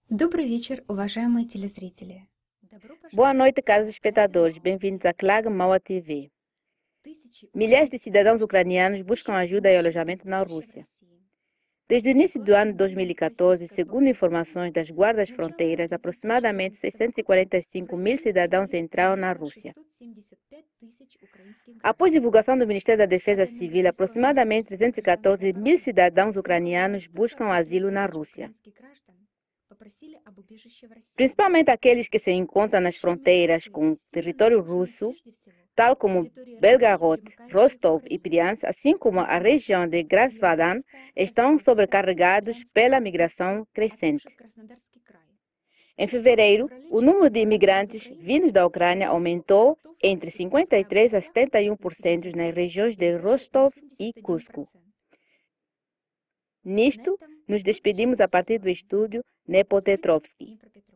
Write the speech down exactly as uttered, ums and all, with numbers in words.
Добрый вечер, уважаемые телезрители. Добро Boa пожаловать noite, caros в Клага espectadores. Мауа Bem-vindos a Ти Ви. Klaga Maua T V. Тысячи Milhares de украинских cidadãos граждан ucranianos buscam ищут ajuda e помощи alojamento na убежища в Rússia. России. Desde o início do Согласно ano данным dois mil e quatorze, российской segundo погранслужбы, informações das guardas с начала fronteiras, aproximadamente две тысячи четырнадцатого года в seiscentos e quarenta e cinco mil Россию cidadãos прибыло entraram na примерно Rússia. шестьсот семьдесят пять тысяч украинских Após граждан. divulgação do Ministério da По Defesa данным Civil, Российского aproximadamente министерства trezentos e гражданской quatorze mil обороны, cidadãos около ucranianos ста buscam сорока двух asilo na тысяч Rússia. украинских граждан попросили об убежище в России. Principalmente aqueles que se encontram nas Успешная fronteiras миграция com o северно território нужна russo, прежде всего tal como территории России, Belgorod, примыкающие к Rostov e Украине. Bryansk, assim como a região de Krasnodar, Ленинградская, estão Ростовская, sobrecarregados pela Брянская области, migração а также crescente. Краснодарский край. Em В fevereiro, феврале o число número de мигрантов из imigrantes Украины vindos da Ucrânia выросло в aumentou Ростовской entre и Курской cinquenta e três a областях setenta e um на por cento пятьдесят nas три regiões или de даже на Rostov e семьдесят один Cusco. процент. На Nisto, этом nos мы despedimos a прощаемся с partir do вами. estúdio До встречи в Nepotetrovsky. Днепропетровске.